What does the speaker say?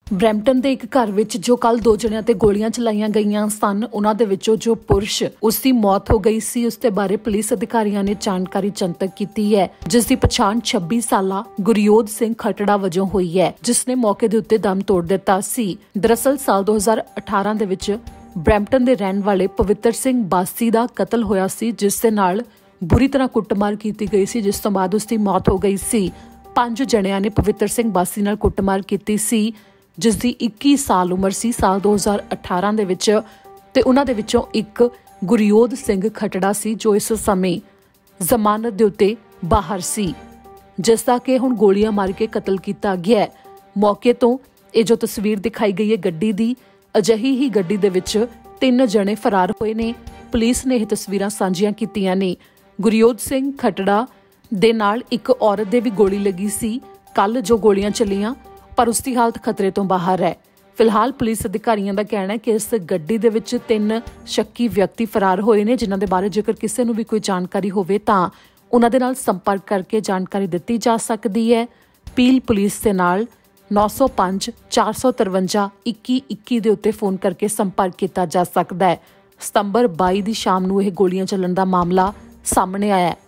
Brampton के एक घर विच जो कल 2 जणियां ते गोलियां चलाईयां गईयां सन, उन्हां दे विचों जो पुरुष उसकी मौत हो गई सी, उसके बारे पुलिस अधिकारियों ने जानकारी जनतक की है, जिसकी पछाण 26 साला गुरयोध सिंह खटड़ा वजों हुई है, जिसने मौके दे उत्ते दम तोड़ दिता सी। दरअसल साल 2018 दे विच ब्रैम्पटन दे रहण वाले पवित्र सिंह बासी दा कतल होया सी, जिस दे नाल बुरी तरह कुटमार की गई सी, जिस तो बाद उसकी मौत हो गई सी। 5 जणियां ने पवित्र सिंह बासी नाल कुटमार की सी, जिसकी 21 साल उम्र सी साल 2018 दे विच, ते उन्हां दे विचों एक गुरयोध सिंह खटड़ा सी, जो इस समय जमानत दे उत्ते बाहर सी, जिसदा कि हुण गोलियां मार के कतल किया गया है। मौके तो ये जो तस्वीर दिखाई गई है गड्डी दी, अजिही ही गड्डी दे विच 3 जणे फरार होए ने। पुलिस ने यह तस्वीरां साझियां कीतियां ने। गुरयोध सिंह खटड़ा दे नाल एक औरत दे भी गोली लगी सी कल, जो गोलियां चलियां, पर उसकी हालत खतरे तो बाहर है। फिलहाल पुलिस अधिकारियों का कहना है कि इस गड्डी दे विच 3 शक्की व्यक्ति फरार होए ने, जिन्हां दे बारे जेकर किसी नूं भी कोई जानकारी होवे तां उन्हां दे नाल संपर्क करके जानकारी दित्ती जा सकदी है। पील पुलिस दे नाल 905 453 2121 दे उत्ते फोन करके संपर्क किया जा सकदा है। सितंबर 22 दी शाम नूं यह गोलियां चलण दा मामला सामने आया है।